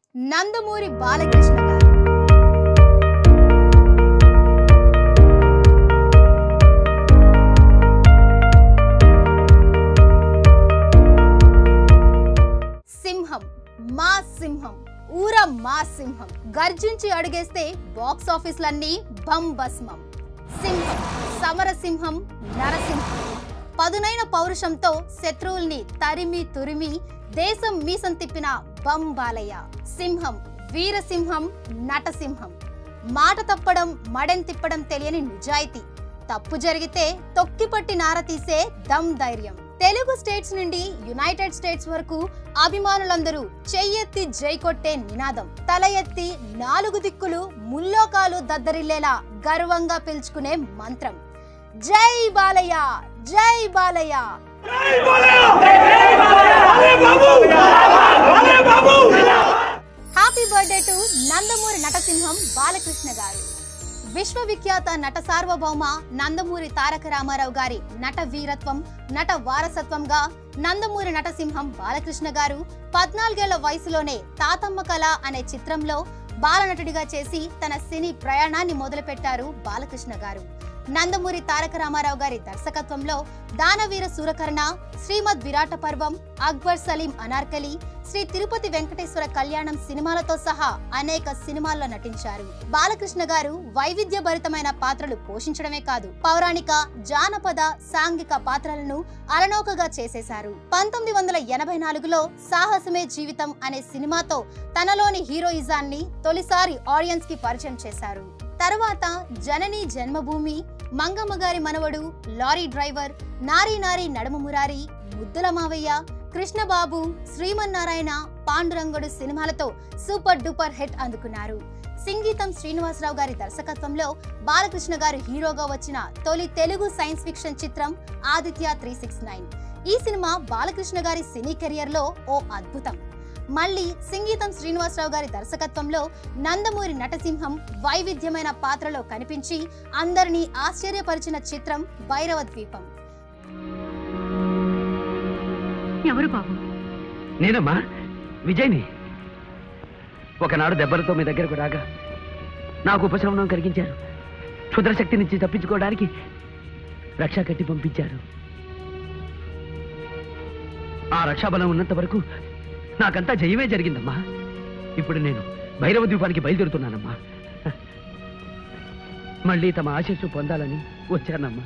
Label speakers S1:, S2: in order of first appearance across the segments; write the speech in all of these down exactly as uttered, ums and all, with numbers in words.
S1: నందమూరి బాలకృష్ణ గారు. సింహం, మా సింహం, ఊర మా సింహం, గర్జించి అడుగేస్తే బాక్స్ ఆఫీసులన్నీ బంబస్మం. సింహం, సమరసింహం, నరసింహం, పదునైన పౌరుషంతో శత్రువుల్ని తరిమి తురిమి దేశం మీసం తిప్పిన బంబాలయ్య. సింహం, వీరసింహం, నటసింహం, మాట తప్పడం మడెం తిప్పడం తెలియని నిజాయితీ, తప్పు జరిగితే తొక్కిపట్టి నారతీసే దమ్ ధైర్యం. తెలుగు స్టేట్స్ నుండి యునైటెడ్ స్టేట్స్ వరకు అభిమానులందరూ చెయ్యెత్తి జై కొట్టే నినాదం, తల ఎత్తి నాలుగు దిక్కులు ముల్లోకాలు దద్దరిల్లేలా గర్వంగా పిలుచుకునే మంత్రం, జై బాలయ్య, జై Balayya. Happy birthday to Nandamuri నటసింహం బాలకృష్ణ గారు. విశ్వవిఖ్యాత నట సార్వభౌమ నందమూరి తారక రామారావు గారి నట వీరత్వం, నట వారసత్వంగా నందమూరి నటసింహం బాలకృష్ణ గారు పద్నాలుగేళ్ల వయసులోనే తాతమ్మ కళ అనే చిత్రంలో బాలనటుడిగా చేసి తన సినీ ప్రయాణాన్ని మొదలుపెట్టారు బాలకృష్ణ గారు. నందమూరి తారక రామారావు గారి దర్శకత్వంలో దానవీర సూరకర్ణ, శ్రీమద్ విరాట పర్వం, అక్బర్ సలీం అనార్కలి, శ్రీ తిరుపతి వెంకటేశ్వర కళ్యాణం సినిమాలతో సహా అనేక సినిమాల్లో నటించారు. బాలకృష్ణ గారు వైవిధ్య భరితమైన పాత్రలు పోషించడమే కాదు, పౌరాణిక, జానపద, సాంఘిక పాత్రలను అలనోకగా చేసేశారు. పంతొమ్మిది వందల ఎనభై నాలుగులో సాహసమే జీవితం అనే సినిమాతో తనలోని హీరోయిజాన్ని తొలిసారి ఆడియన్స్ కి పరిచయం చేశారు. తర్వాత జనని జన్మభూమి, మంగమ్మ గారి మనవడు, లారీ డ్రైవర్, నారీ నారీ నడుమ మురారి, ముద్దుల మావయ్య, కృష్ణబాబు, శ్రీమన్నారాయణ, పాండురంగుడు సినిమాలతో సూపర్ డూపర్ హిట్ అందుకున్నారు. సంగీతం శ్రీనివాసరావు గారి దర్శకత్వంలో బాలకృష్ణ గారు హీరోగా వచ్చిన తొలి తెలుగు సైన్స్ ఫిక్షన్ చిత్రం ఆదిత్య త్రీ సిక్స్ నైన్. ఈ సినిమా బాలకృష్ణ గారి సినీ కెరియర్ లో ఓ అద్భుతం. మళ్ళీ సంగీతం శ్రీనివాసరావు గారి దర్శకత్వంలో నందమూరి నటసింహం వైవిధ్యమైన పాత్రలో కనిపించి అందరినీ ఆశ్చర్యపరిచిన చిత్రం భైరవ ద్వీపం.
S2: ఎవరు బాబు?
S3: నేనమ్మా, విజయ్ని. ఒకనాడు దెబ్బలతో మీ దగ్గరకు రాగా నాకు ఉపశమనం కలిగించారు. క్షుద్రశక్తి నుంచి తప్పించుకోవడానికి రక్షా కట్టి పంపించారు. ఆ రక్షాబలం ఉన్నంత వరకు నాకంతా జయమే జరిగిందమ్మా. ఇప్పుడు నేను భైరవ ద్వీపానికి బయలుదేరుతున్నానమ్మా. మళ్ళీ తమ ఆశీస్సు పొందాలని వచ్చానమ్మా.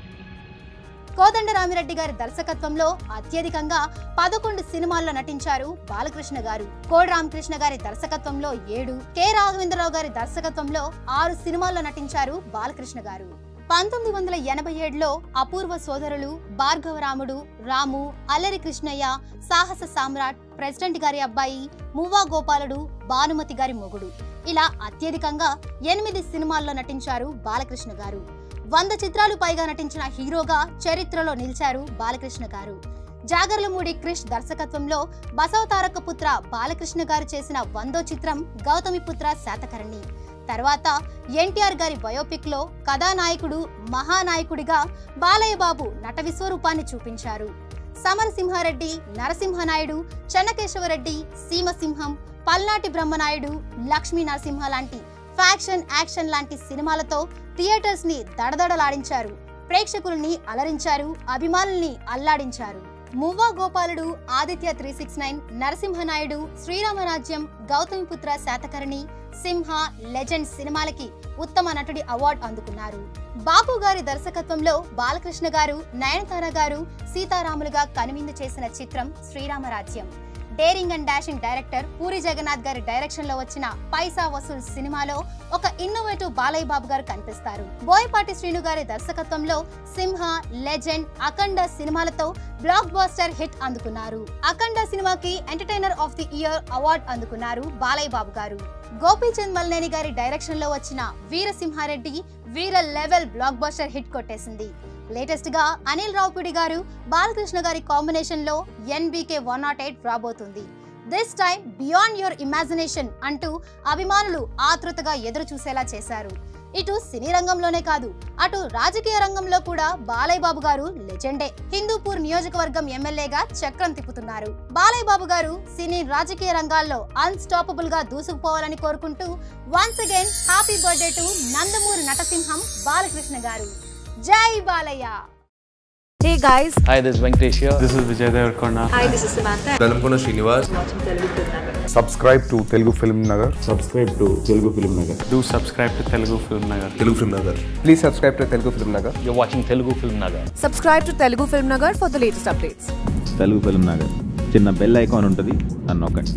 S1: కోదండరామిరెడ్డి గారి దర్శకత్వంలో అత్యధికంగా పదకొండు సినిమాల్లో నటించారు బాలకృష్ణ గారు. కోడి రామకృష్ణ గారి దర్శకత్వంలో ఏడు, కె రాఘవేంద్రరావు గారి దర్శకత్వంలో ఆరు సినిమాల్లో నటించారు బాలకృష్ణ గారు. పంతొమ్మిది వందల ఎనభై ఏడులో అపూర్వ సోదరులు, భార్గవరాముడు, రాము, అల్లరి కృష్ణయ్య, సాహస సామ్రాట్, ప్రెసిడెంట్ గారి అబ్బాయి, మువ్వా గోపాలుడు, భానుమతి గారి మొగుడు, ఇలా అత్యధికంగా ఎనిమిది సినిమాల్లో నటించారు బాలకృష్ణ గారు. వంద చిత్రాలు పైగా నటించిన హీరోగా చరిత్రలో నిలిచారు బాలకృష్ణ గారు. జాగర్లమూడి క్రిష్ దర్శకత్వంలో బసవతారక పుత్ర బాలకృష్ణ గారు చేసిన వందో చిత్రం గౌతమిపుత్ర శాతకర్ణి. తర్వాత ఎన్టీఆర్ గారి బయోపిక్ లో కథానాయకుడు, మహానాయకుడిగా బాలయ్య బాబు నట విశ్వరూపాన్ని చూపించారు. సమరసింహారెడ్డి, నరసింహనాయుడు, చెన్నకేశవరెడ్డి, సీమసింహం, పల్నాటి బ్రహ్మనాయుడు, లక్ష్మీ నరసింహ లాంటి ఫ్యాక్షన్, యాక్షన్ లాంటి సినిమాలతో థియేటర్స్ ని దడదడలాడించారు. ప్రేక్షకుల్ని అలరించారు, అభిమానుల్ని అల్లాడించారు. Muvva Gopaludu, Aditya three six nine, Narasimha Naidu, Sri Rama Rajyam, Gautamiputra Satakarni, Simha, legend సినిమాలకి ఉత్తమ నటుడి అవార్డు అందుకున్నారు. బాపు గారి దర్శకత్వంలో బాలకృష్ణ గారు, నయనతార గారు సీతారాములుగా కనువిందు చేసిన చిత్రం Sri Rama Rajyam. Daring and dashing director Puri Jagannadh గారి డైరెక్షన్ లో వచ్చిన పైసా వసూల్ సినిమాలో ఒక ఇన్నోవేటివ్ బాలయ్య బాబు గారు కనిపిస్తారు. బోయపాటి శ్రీను గారి దర్శకత్వంలో సింహ, లెజెండ్, అఖండ సినిమాలతో బ్లాక్ బాస్టర్ హిట్ అందుకున్నారు. అఖండ సినిమాకి entertainer of the year award అందుకున్నారు బాలయ్య బాబు గారు. గోపీచంద్ మల్నేని గారి డైరెక్షన్ లో వచ్చిన వీరసింహారెడ్డి వీర లెవెల్ బ్లాక్ బాస్టర్ హిట్ కొట్టేసింది. లేటెస్ట్ గా అనిల్ రావుపూడి గారు, బాలకృష్ణ గారి కాంబినేషన్ లో N B K one nought eight రాబోతుంది. This time beyond your imagination అంటూ అభిమానులు ఆతృతగా ఎదురు చూసేలా చేశారు. ఇటు సినీ రంగంలోనే కాదు అటు రాజకీయ రంగంలో కూడా బాలయ్య బాబు గారు లెజెండే. హిందూపూర్ నియోజకవర్గం ఎమ్మెల్యేగా చక్రం తిప్పుతున్నారు. బాలయ్య బాబు గారు సినీ రాజకీయ రంగాల్లో అన్స్టాపబుల్ గా దూసుకుపోవాలని కోరుకుంటూ once again happy birthday to Nandamuri నటసింహం బాలకృష్ణ గారు. జై Balayya.
S4: Hey guys.
S5: Hi, this is Venkatesh here.
S6: This is Vijay Devarkonda.
S4: Hi, this is Samantha.
S7: Dalamkona Srinivas.
S4: Watching Telugu FilmNagar.
S8: Subscribe to Telugu FilmNagar.
S6: Subscribe to Telugu FilmNagar. Do subscribe to Telugu FilmNagar.
S7: Telugu FilmNagar.
S8: Please subscribe to Telugu FilmNagar.
S5: You're watching Telugu FilmNagar.
S4: Subscribe to Telugu FilmNagar for the latest updates.
S9: Telugu FilmNagar. చిన్న bell icon ఉంటుంది, అన్నొక్కండి.